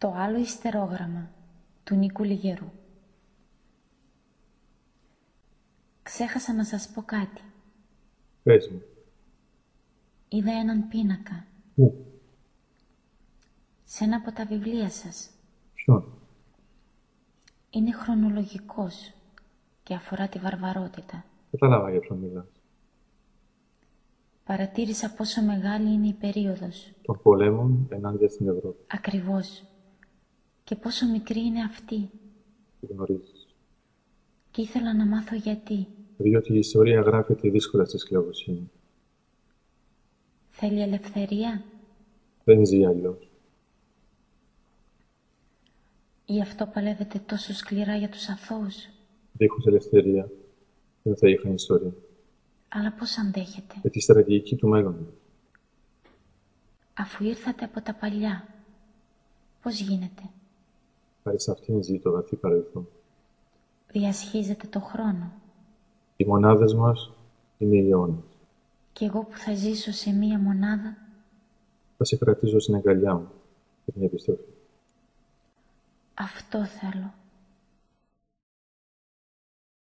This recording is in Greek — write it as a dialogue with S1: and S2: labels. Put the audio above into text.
S1: Το άλλο υστερόγραμμα του Νίκου Λιγερού. Ξέχασα να σας πω κάτι.
S2: Πες μου.
S1: Είδα έναν πίνακα.
S2: Πού?
S1: Σε ένα από τα βιβλία σας.
S2: Ποιον?
S1: Είναι χρονολογικός και αφορά τη βαρβαρότητα.
S2: Κατάλαβα για ποιον μιλάς.
S1: Παρατήρησα πόσο μεγάλη είναι η περίοδος.
S2: Των πολέμων ενάντια στην Ευρώπη.
S1: Ακριβώς. Και πόσο μικρή είναι αυτή.
S2: Τι γνωρίζεις.
S1: Και ήθελα να μάθω γιατί.
S2: Διότι η ιστορία γράφεται δύσκολα στη σκλαβοσύνη.
S1: Θέλει ελευθερία.
S2: Δεν ζει αλλιώς.
S1: Γι' αυτό παλεύετε τόσο σκληρά για τους αθώους.
S2: Δίχως ελευθερία δεν θα είχαν ιστορία.
S1: Αλλά πώς αντέχετε,
S2: Με τη στρατηγική του μέλλοντος.
S1: αφού ήρθατε από τα παλιά? Πώς γίνεται?
S2: Χάρη σε αυτήν ζει το βαθύ παρελθόν.
S1: Διασχίζετε το χρόνο.
S2: Οι μονάδες μας είναι οι αιώνες.
S1: Κι εγώ που θα ζήσω σε μία μονάδα,
S2: Θα σε κρατήσω στην αγκαλιά μου για την επιστροφή.
S1: αυτό θέλω.